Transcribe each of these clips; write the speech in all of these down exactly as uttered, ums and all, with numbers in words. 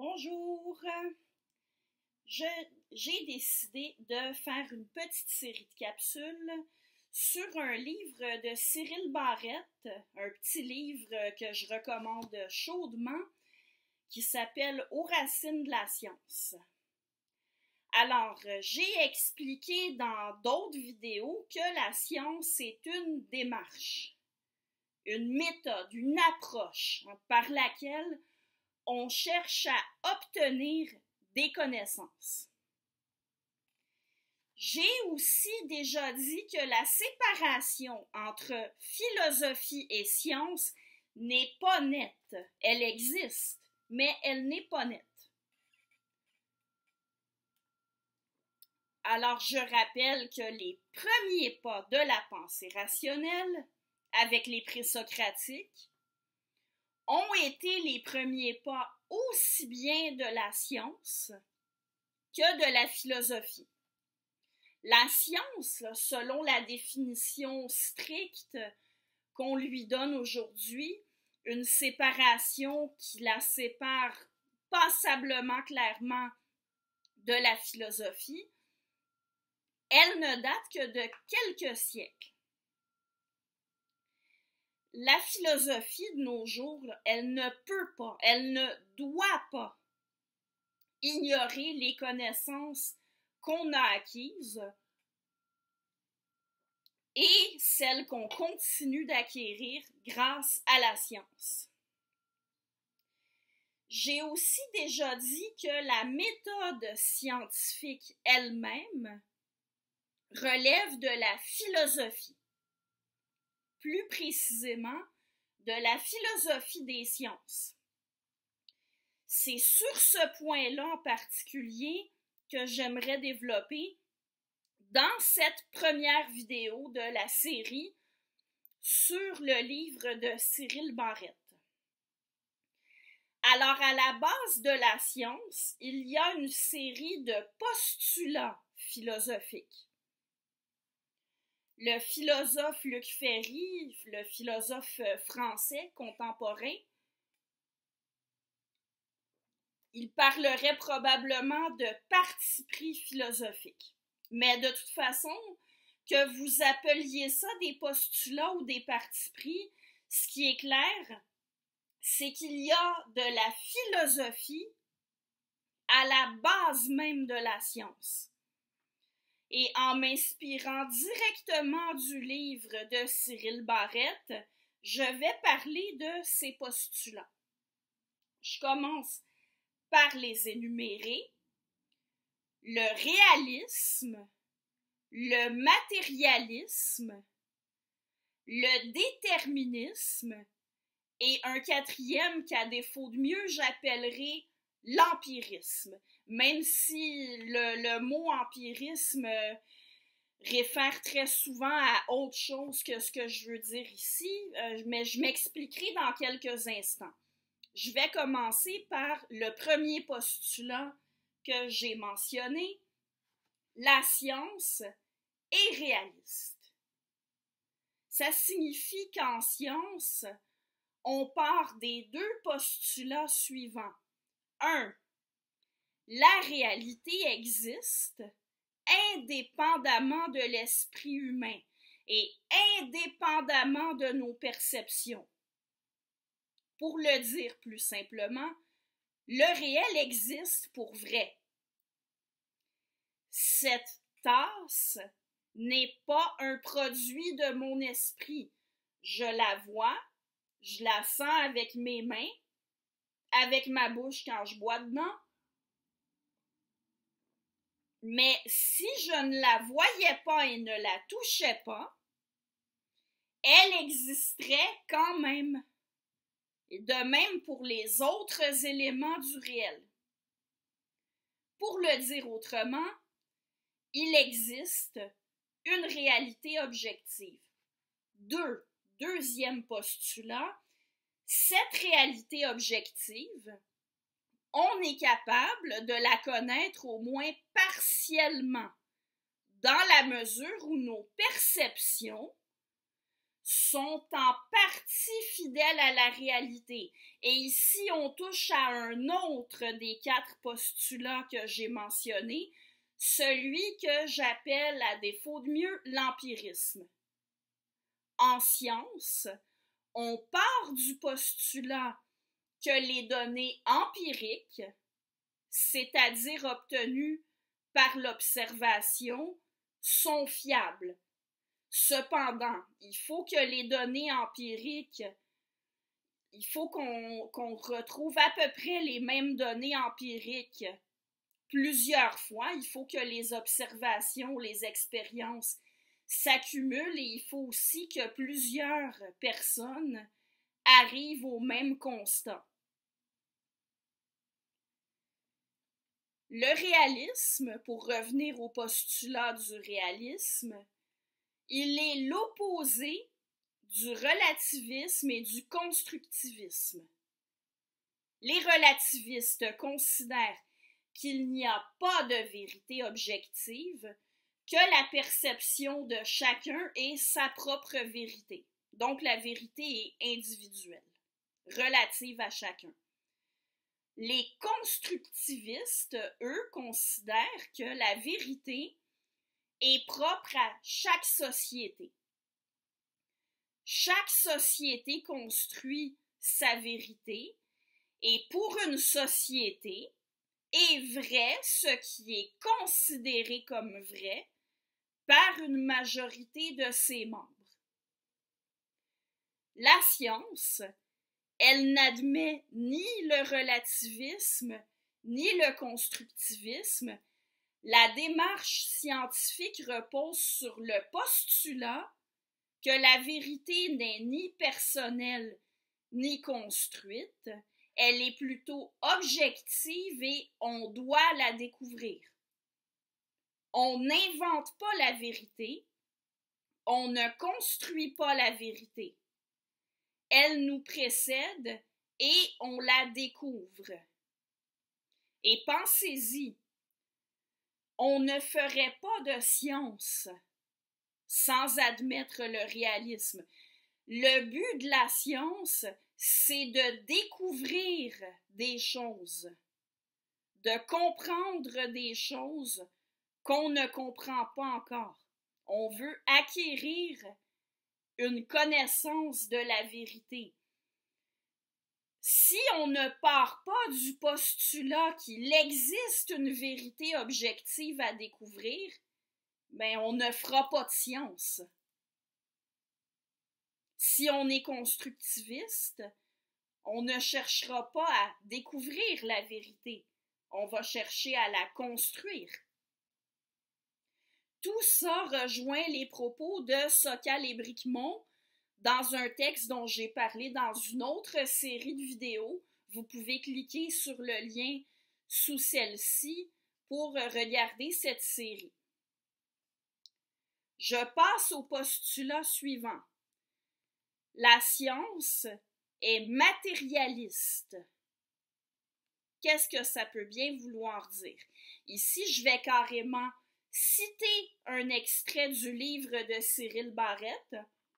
Bonjour, Je- j'ai décidé de faire une petite série de capsules sur un livre de Cyril Barrette, un petit livre que je recommande chaudement, qui s'appelle Aux racines de la science. Alors, j'ai expliqué dans d'autres vidéos que la science est une démarche, une méthode, une approche par laquelle on cherche à obtenir des connaissances. J'ai aussi déjà dit que la séparation entre philosophie et science n'est pas nette. Elle existe, mais elle n'est pas nette. Alors, je rappelle que les premiers pas de la pensée rationnelle, avec les présocratiques, ont été les premiers pas aussi bien de la science que de la philosophie. La science, selon la définition stricte qu'on lui donne aujourd'hui, une séparation qui la sépare passablement clairement de la philosophie, elle ne date que de quelques siècles. La philosophie de nos jours, elle ne peut pas, elle ne doit pas ignorer les connaissances qu'on a acquises et celles qu'on continue d'acquérir grâce à la science. J'ai aussi déjà dit que la méthode scientifique elle-même relève de la philosophie, plus précisément de la philosophie des sciences. C'est sur ce point-là en particulier que j'aimerais développer dans cette première vidéo de la série sur le livre de Cyril Barrette. Alors, à la base de la science, il y a une série de postulats philosophiques. Le philosophe Luc Ferry, le philosophe français contemporain, il parlerait probablement de parti pris philosophique. Mais de toute façon, que vous appeliez ça des postulats ou des partis pris, ce qui est clair, c'est qu'il y a de la philosophie à la base même de la science. Et en m'inspirant directement du livre de Cyril Barrette, je vais parler de ces postulats. Je commence par les énumérer. Le réalisme, le matérialisme, le déterminisme et un quatrième qu'à défaut de mieux j'appellerai l'empirisme, même si le, le mot empirisme réfère très souvent à autre chose que ce que je veux dire ici, euh, mais je m'expliquerai dans quelques instants. Je vais commencer par le premier postulat que j'ai mentionné, la science est réaliste. Ça signifie qu'en science, on part des deux postulats suivants. un. La réalité existe indépendamment de l'esprit humain et indépendamment de nos perceptions. Pour le dire plus simplement, le réel existe pour vrai. Cette tasse n'est pas un produit de mon esprit. Je la vois, je la sens avec mes mains, avec ma bouche quand je bois dedans. Mais si je ne la voyais pas et ne la touchais pas, elle existerait quand même. Et de même pour les autres éléments du réel. Pour le dire autrement, il existe une réalité objective. Deux, deuxième postulat, cette réalité objective, on est capable de la connaître au moins partiellement, dans la mesure où nos perceptions sont en partie fidèles à la réalité. Et ici, on touche à un autre des quatre postulats que j'ai mentionnés, celui que j'appelle, à défaut de mieux, l'empirisme. En science, on part du postulat que les données empiriques, c'est-à-dire obtenues par l'observation, sont fiables. Cependant, il faut que les données empiriques, il faut qu'on qu'on retrouve à peu près les mêmes données empiriques plusieurs fois. Il faut que les observations, les expériences s'accumulent et il faut aussi que plusieurs personnes arrivent au même constat. Le réalisme, pour revenir au postulat du réalisme, il est l'opposé du relativisme et du constructivisme. Les relativistes considèrent qu'il n'y a pas de vérité objective, que la perception de chacun est sa propre vérité. Donc la vérité est individuelle, relative à chacun. Les constructivistes, eux, considèrent que la vérité est propre à chaque société. Chaque société construit sa vérité et pour une société, est vrai ce qui est considéré comme vrai par une majorité de ses membres. La science, elle n'admet ni le relativisme ni le constructivisme. La démarche scientifique repose sur le postulat que la vérité n'est ni personnelle ni construite, elle est plutôt objective et on doit la découvrir. On n'invente pas la vérité, on ne construit pas la vérité. Elle nous précède et on la découvre. Et pensez-y, on ne ferait pas de science sans admettre le réalisme. Le but de la science, c'est de découvrir des choses, de comprendre des choses qu'on ne comprend pas encore. On veut acquérir une connaissance de la vérité. Si on ne part pas du postulat qu'il existe une vérité objective à découvrir, ben on ne fera pas de science. Si on est constructiviste, on ne cherchera pas à découvrir la vérité, on va chercher à la construire. Tout ça rejoint les propos de Sokal et Bricmont dans un texte dont j'ai parlé dans une autre série de vidéos. Vous pouvez cliquer sur le lien sous celle-ci pour regarder cette série. Je passe au postulat suivant. La science est matérialiste. Qu'est-ce que ça peut bien vouloir dire? Ici, je vais carrément citer un extrait du livre de Cyril Barrette.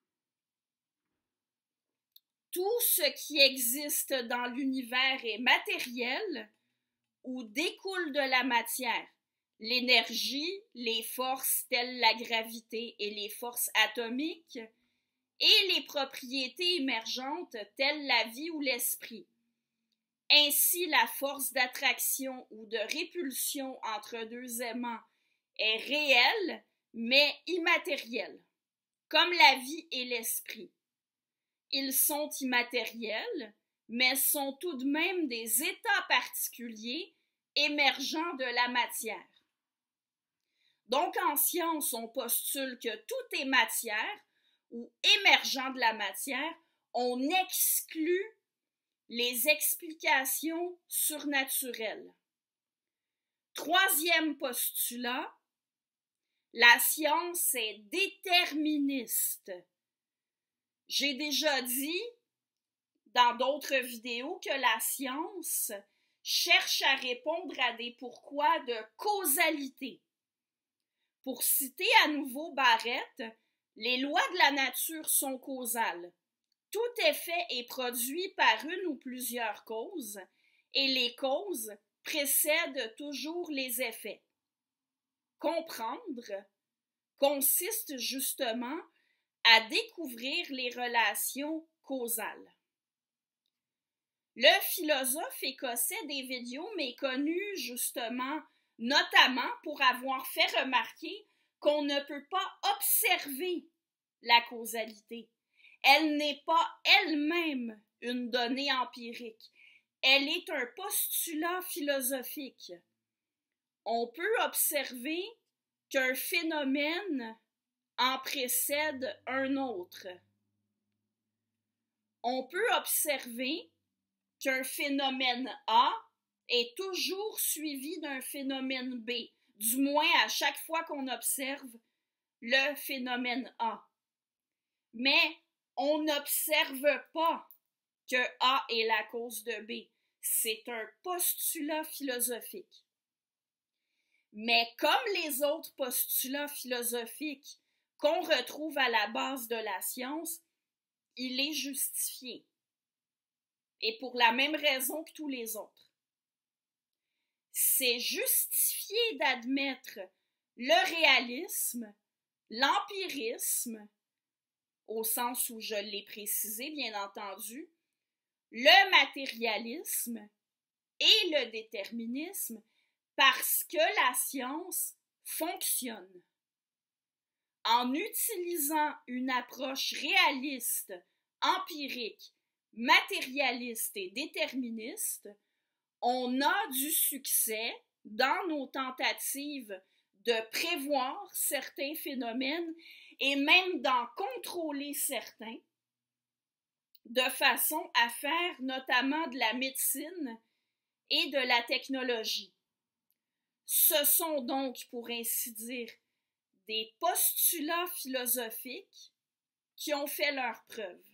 Tout ce qui existe dans l'univers est matériel ou découle de la matière. L'énergie, les forces telles la gravité et les forces atomiques, et les propriétés émergentes telles la vie ou l'esprit. Ainsi, la force d'attraction ou de répulsion entre deux aimants est réelle, mais immatérielle, comme la vie et l'esprit. Ils sont immatériels, mais sont tout de même des états particuliers émergents de la matière. Donc, en science, on postule que tout est matière ou émergent de la matière, on exclut les explications surnaturelles. Troisième postulat, la science est déterministe. J'ai déjà dit dans d'autres vidéos que la science cherche à répondre à des pourquoi de causalité. Pour citer à nouveau Barrette, Les lois de la nature sont causales. Tout effet est produit par une ou plusieurs causes, et les causes précèdent toujours les effets. Comprendre consiste justement à découvrir les relations causales. Le philosophe écossais David Hume est connu justement notamment pour avoir fait remarquer qu'on ne peut pas observer la causalité. Elle n'est pas elle-même une donnée empirique. Elle est un postulat philosophique. On peut observer qu'un phénomène en précède un autre. On peut observer qu'un phénomène A est toujours suivi d'un phénomène B, du moins à chaque fois qu'on observe le phénomène A. Mais on n'observe pas que A est la cause de B. C'est un postulat philosophique. Mais comme les autres postulats philosophiques qu'on retrouve à la base de la science, il est justifié. Et pour la même raison que tous les autres. C'est justifié d'admettre le réalisme, l'empirisme, au sens où je l'ai précisé, bien entendu, le matérialisme et le déterminisme parce que la science fonctionne. En utilisant une approche réaliste, empirique, matérialiste et déterministe, on a du succès dans nos tentatives de prévoir certains phénomènes et même d'en contrôler certains, de façon à faire notamment de la médecine et de la technologie. Ce sont donc, pour ainsi dire, des postulats philosophiques qui ont fait leurs preuves.